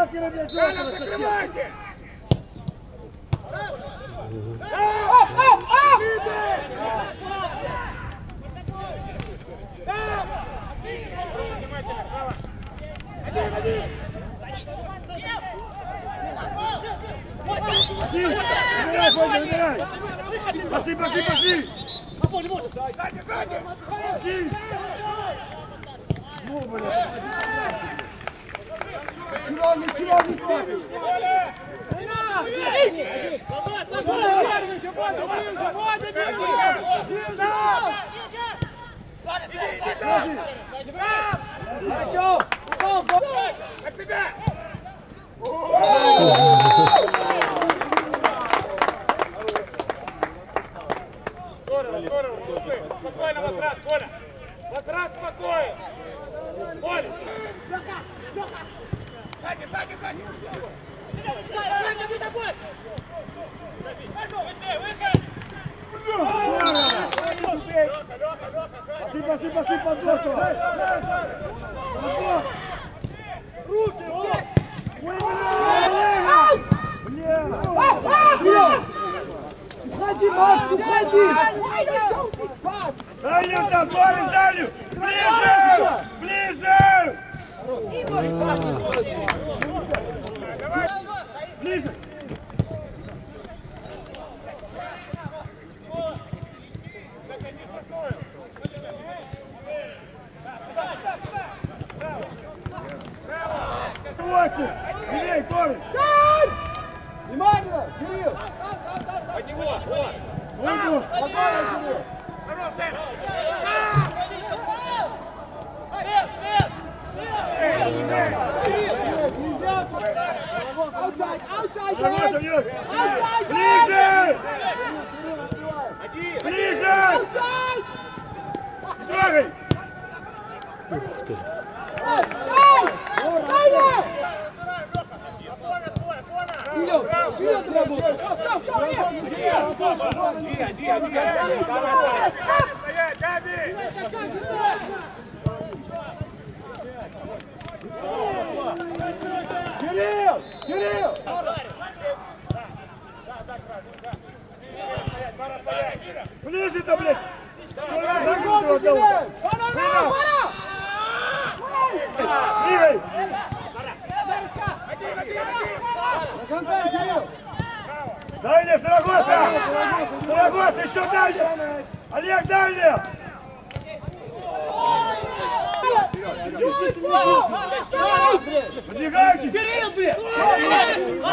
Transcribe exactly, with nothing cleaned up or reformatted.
Блокируй, блядь, жёстко, закрывайте! Оп, оп, оп! Один, один! Один! Убирай, Федя, убирай! Пошли, пошли, пошли! Сзади, сзади! Один! Ну, блядь! Чего, ничего, ничего! Хорошо! Гол, гол! От тебя! Здорово, здорово, молодцы! Спокойно, Масрат, Коля! Масрат, спокойно! Коля! Сзади, сзади, сзади! Пошли, пошли, пошли, подборку! Подбор! Руки! Бля! Уходи, Маш, уходи! Дай мне там, Борис, дальнюю! Ближе! Ближе! Ближе! Восемь! Бери, Торин! Внимание, Кирилл! Под него, вот! Войду! Спокойно, Кирилл! Хорош, Дэм! Нельзя! Outside, outside, Работа, Юр! outside, Ближе! Один! Ближе! outside! Не трогай! Ай, ай! Айда! Вперед! Вперед, вперед, работай! Стоп, стоп, Стоять, Габи! Кирилл! Кирилл! Ближе-то, блядь! Что раз Гол, загрузил от кого-то? Пора! Двигай! До конца, Кирилл! Дальняя, Сарагоса! Сарагоса, еще дальняя! Олег, дальняя! Подвигайтесь! Кирилл, блядь!